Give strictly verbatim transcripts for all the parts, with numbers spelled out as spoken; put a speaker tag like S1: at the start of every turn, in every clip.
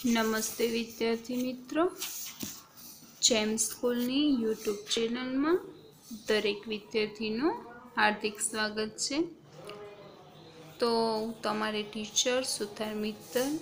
S1: नमस्ते विद्यार्थी मित्रों, जेम स्कूलनी यूट्यूब चेनल में दरेक विद्यार्थीनु हार्दिक स्वागत है। तो तमारे टीचर सुतार मित्तल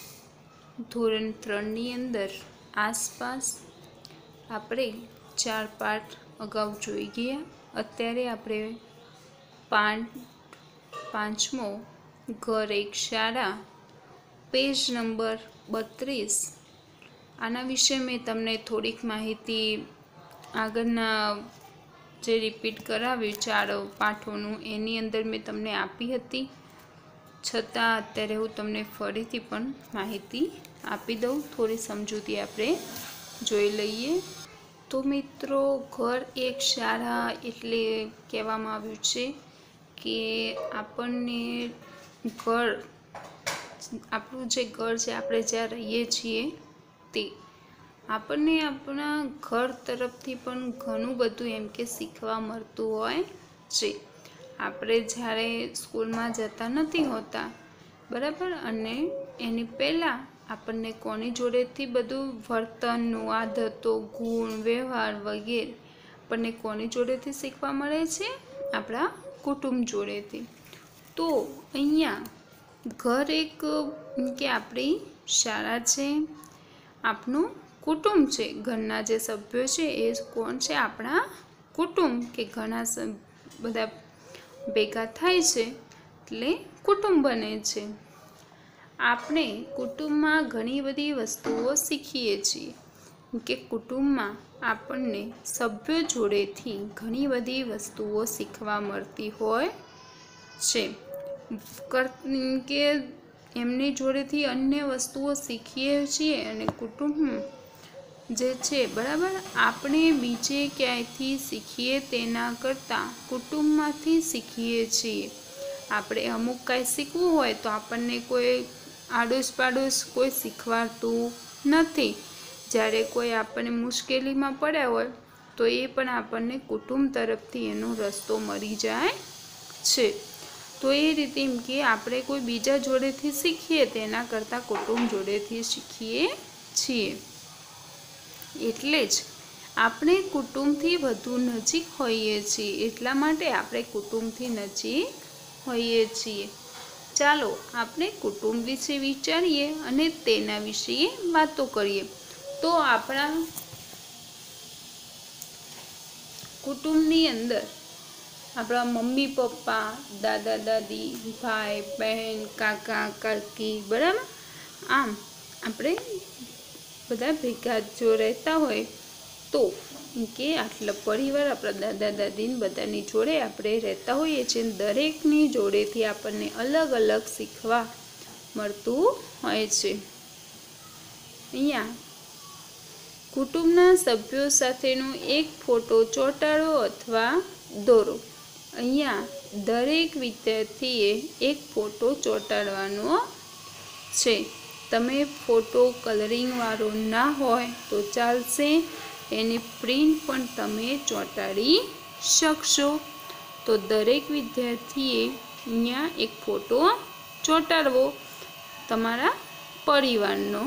S1: धोरण त्रणनी अंदर आसपास आपणे चार पाठ अगाऊ जोई गया। अत्यारे आपणे पाठ पांचमो घर एक शाळा पेज नंबर बत्रीस आना विषय में तमने थोड़ीक माहिती आगळना जे रिपीट कराव्युं चार पाठोनुं एनी अंदर मैं तमने आपी हती, छतां अत्यारे हूँ तमने फरीथी पण माहिती आपी दऊं। थोड़ी समजूती आपणे जोई लईए। तो मित्रों, घर एक शाळा एटले कहेवामां आव्युं छे के आपणने घर આપણું જે ઘર છે આપણે જ્યાં રહીએ છીએ તે આપણને આપણા ઘર તરફથી પણ ઘણું બધું એમ કે શીખવા મળતું હોય છે। આપણે જ્યારે સ્કૂલમાં જતા નથી હોતા બરાબર, અને એની પહેલાં આપણને કોની જોડેથી બધું વર્તનનું આદતો ગુણ વ્યવહાર વગેરે આપણને કોની જોડેથી શીખવા મળે છે? આપણા કુટુંબ જોડેથી। તો અહીંયા घर एक के आपणी शाळा छे, आपनुं कुटुंब छे। घरना जे सभ्यो छे ए कोण छे? आपणा कुटुंब के घणा बधा भेगा थाय छे एटले कुटुंब बने छे। आपणे कुटुंबमां घणी बधी वस्तुओ शीखीए छीए के कुटुंबमां आपणने सभ्यो जोडेथी घणी बधी वस्तुओ शीखवा मळती होय छे के एमनी जोड़ेथी अन्य वस्तुओ शीखीए छीए अने कुटुंब जे छे बराबर आपणे बीजे क्यांयथी शीखीए तेना करता कुटुंबमांथी शीखीए छीए। आपणे अमुक कांई शीखवुं होय तो आपणने कोई आडोश पाडोश कोई शीखवाडतुं नथी। ज्यारे कोई आपणे मुश्केलीमां पड्या होय तो ए पण आपणने कुटुंब तरफथी एनो रस्तो मळी जाय छे। तो ये रीते एम कि आपणे कोई बीजा जोड़ेथी शीखीए तेना करता कुटुंब जोड़ेथी शीखीए छीए। एटले ज आपणे कुटुंबथी वधु नजीक होईए छीए, एटला माटे आपणे कुटुंबथी नजीक होईए छीए। चालो आपणे कुटुंब विषे विचारीए अने तेना विषे वातो करीए। तो आपणा कुटुंबनी अंदर अपना मम्मी पप्पा दादा दादी भाई बहन काका काकी बराबर आम आपणे बधा भेगा जो रहता होय तो के आटला परिवार अपना दादा दादी बधानी जोड़े आपणे रहता होईए छे। दरेकनी जोड़ेथी आपणने अलग अलग शीखवा मळतुं होय छे। अहींया कुटुंबना सभ्यो साथेनो एक फोटो ચોંટાડો अथवा दोरो। अहींया दरेक विद्यार्थीए एक फोटो ચોંટાડવાનો छे। तमे फोटो कलरिंग वाळो ना होय तो चालशे, एनी प्रिंट पण तमे ચોંટાડી शकशो। तो दरेक विद्यार्थीए अहींया एक फोटो ચોંટાડવો तमारा परिवारनो।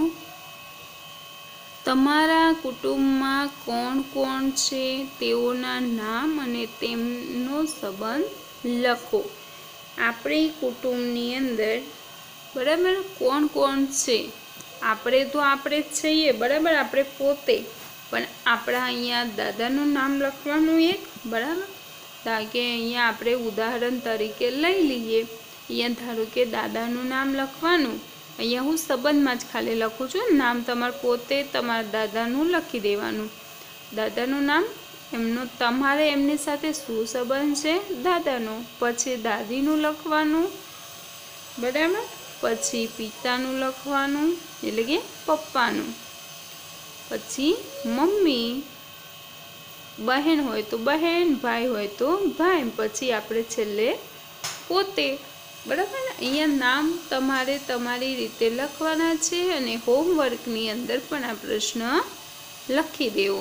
S1: तमारा कुटुंबमां कोण कोण छे तेओना नाम अने तेमनो संबंध लखो। आपणे कुटुंबनी अंदर बराबर कोण कोण छे? आपणे तो आपणे ज छीए बराबर, आपणे पोते, पण आपणा अहींया दादानुं नाम लखवानुं एक बराबर। ताके अहींया आपणे उदाहरण तरीके लई लीए। अहींया धारो के दादानुं नाम लखवानुं, अहींया हूँ संबंध में ज खाली लखुं छुं। नाम तमारे पोते तमारा दादानुं लखी देवानुं। दादानुं नाम एमनो तमारे एमनी साथे शुं संबंध छे? दादानो। पछी दादीनुं लखवानुं बराबर, पछी पितानुं लखवानुं एटले के पप्पानुं, पछी मम्मी, बहन होय तो बहन, भाई होय तो भाई, पछी आपणे छेल्ले पोते बराबर। अहींया नाम तमारे तमारी रीते लखवाना छे अने होमवर्कनी अंदर पण आ प्रश्न लखी देवो।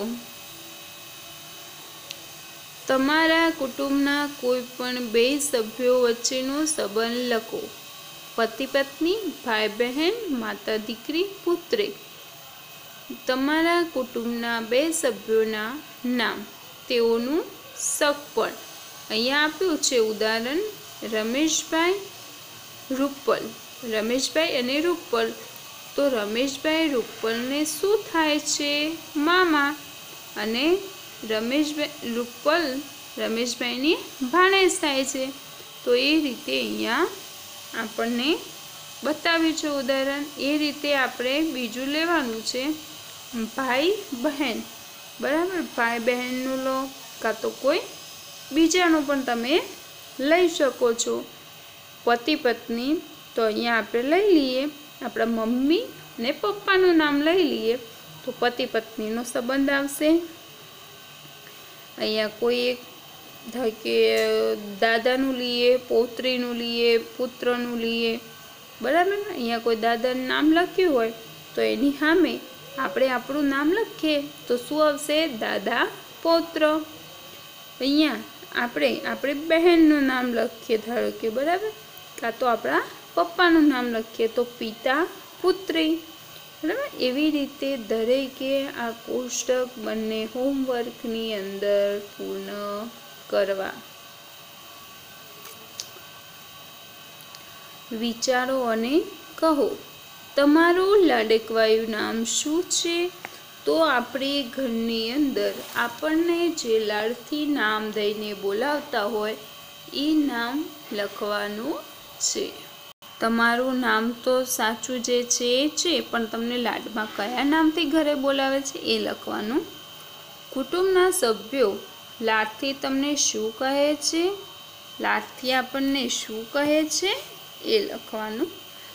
S1: तमारा कुटुंबना कोईपण बे सभ्यो वच्चेनो संबंध लखो। पति पत्नी, भाई बहन, माता दीकरी, पुत्री। तमारा कुटुंबना बे सभ्योना नाम, तेओनुं सगपण अहींया आप्युं छे उदाहरण रमेशभाई, रूपल। रमेशभाई अने रूपल, तो रमेशभाई रूपल ने शुं थाय छे? मामा। अने रमेशभाई रूपल रमेशभाई नी भाणेज थाय छे। तो ए रीते अहींया आपणने बताव्युं छे उदाहरण। ए रीते आपणे बीजुं लेवानुं छे भाई बहन। बराबर, भाई बहननुं लो का तो कोई बीजानुं पण तमे लई शको छो। पति पत्नी, तो अहींया आपणे लई लीए आपणा मम्मी ने पप्पानुं नाम लई लीए तो पति पत्नीनो संबंध आवशे। अहींया कोई एक धाके दादानुं लीए, पौत्रीनुं लीए, पुत्रनुं लीए। बराबर, अहींया कोई दादानुं नाम लख्युं होय तो एनी सामे आपणे आपणुं नाम लखीए तो शुं आवशे? दादा पौत्र। अहींया आपणे आपणी बहेननुं नाम लखीए धारो के, बराबर, का तो आपणा पप्पानुं नाम लखीए तो पिता पुत्री। बराबर, एवी रीते दरेके आ कोष्टक बंने होमवर्कनी अंदर पूर्ण करवा। विचारो अने कहो। तमारुं लाडकवायुं नाम शुं छे? तो आपणे घरनी अंदर आपणने जे लाडथी नाम दईने बोलावता होय ए नाम लखवानुं छे। तमारुं नाम तो साचुं जे छे ए छे, पण तमने लाडमां कया नामथी घरे बोलावे छे ए लखवानुं। कुटुंबना सभ्यो लाडथी तमने शुं कहे छे? लाडथी आपणने शुं कहे छे ए लखवानुं।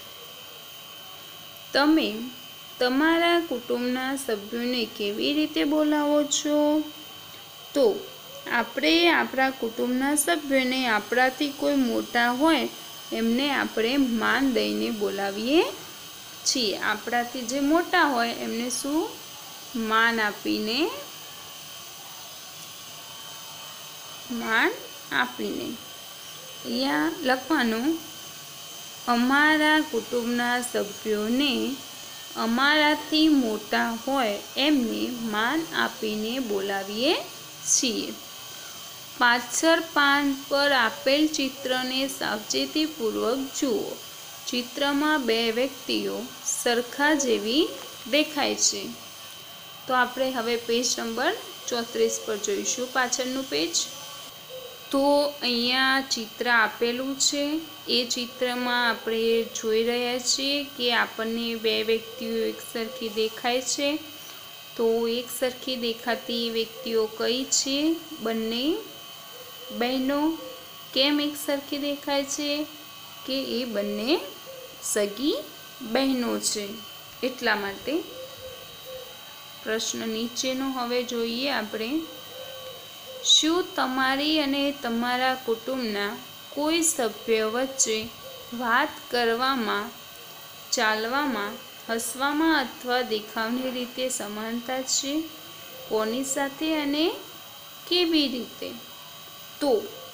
S1: तमे तमारा कुटुंबना सभ्योने केवी रीते बोलावो छो? तो आपणे आपणा कुटुंबना सभ्योने आपणाथी कोई मोटा होय एमने आपणे मान दईने बोलावीए छीए। आपणाथी जे मोटा होय एमने शुं? मान आपीने मान आपीने अहींया लखवानुं अमारा कुटुंबना सभ्योने अमाराथी मोटा होय एमने मान आपीने बोलावीए छीए। पाछळ पान पर आपेल चित्रने सावचेतीपूर्वक जुओ। चित्रमां बे व्यक्तिओ सरखा जेवी देखाय छे। तो आपणे हवे पेज नंबर चौत्रीस पर जोईशुं पाछळनुं पेज। तो अहींया चित्र आपेलुं छे। ए चित्रमां आपणे जोई रह्या छीए के आपणने बे व्यक्तिओ एक सरखी देखाय छे। तो एक सरखी देखाती व्यक्तिओ कई छे? बंने बहनों। केम एक सरखी देखाय छे? के ए बंने सगी बहनों छे एटला माटे। प्रश्न नीचेनो हवे जोईए आपणे। शुं तमारी अने तमारा कुटुंबना कोई सभ्य वच्चे वात करवामां, चालवामां, हसवामां अथवा देखावनी रीते समानता छे? कोनी साथे अने केवी रीते? तो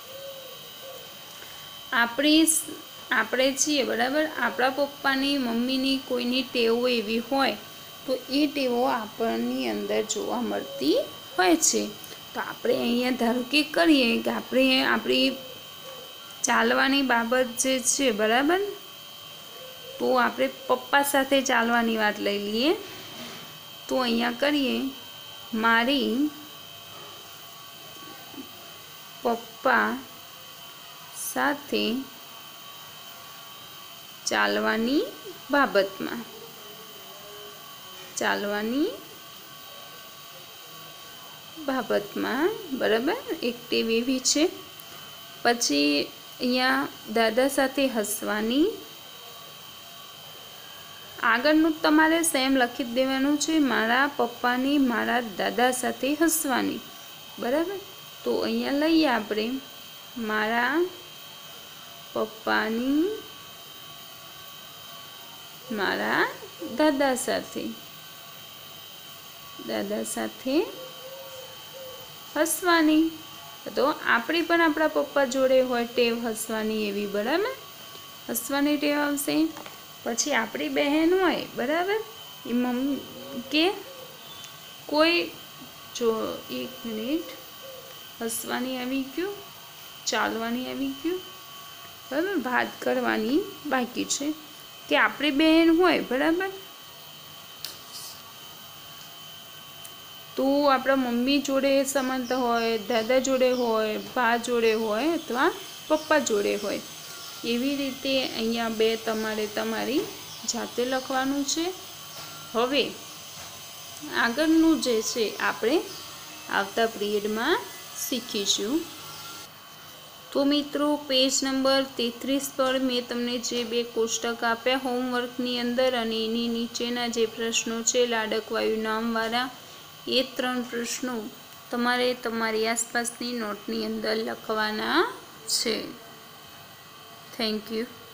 S1: आपणे आपणे छीए, बराबर, आपणा पप्पानी मम्मीनी कोईनी टेवो एवी होय तो ए टेवो आपणी अंदर जोवा मळती होय छे। तो आपणे अहींया धारो के करीए के आपणे आपणी चालवानी बाबत जे छे, बराबर, तो आपणे पप्पा साथे चालवानी वात लई लीए। तो अहींया करीए मारी पप्पा साथे चालवानी बाबतमां चालवानी बाबतमां, बराबर, एक टेव एवी छे। पछी अहींया दादा साथे हसवानी। आगळनुं तमारे सेम लखी देवानुं छे, मारा पप्पानी मारा दादा साथे हसवानी। बराबर, तो अहींया लईए आपणे मारा पप्पानी मारा दादा साथे दादा साथे हसवानी। तो आपणी पण आपणा पप्पा जोड़े होय टेव हसवानी एवी, बराबर। હસવાની ટેવ આવશે। પછી આપણી બહેન હોય બરાબર, એ મમ્મી કે કોઈ જો એક મિનિટ, હસવાની આવી ગયું, ચાલવાની આવી ગયું બરાબર, વાત કરવાની બાકી છે। કે આપણી બહેન હોય બરાબર, તો આપણા મમ્મી જોડે સમાનતા હોય, દાદા જોડે હોય, બા જોડે હોય અથવા પપ્પા જોડે હોય। એવી રીતે અહીંયા બે તમારે તમારી જાતે લખવાનું છે। હવે આગળનું જે છે આપણે આવતા પીરિયડમાં શીખીશું। તો મિત્રો પેજ નંબર તેત્રીસ પર મેં તમને જે બે કોષ્ટક આપ્યા હોમવર્કની અંદર અને એની નીચેના જે પ્રશ્નો છે લાડકવાયું નામવાળા, એ ત્રણ પ્રશ્નો તમારે તમારી આસપાસની નોટની અંદર લખવાના છે। Thank you.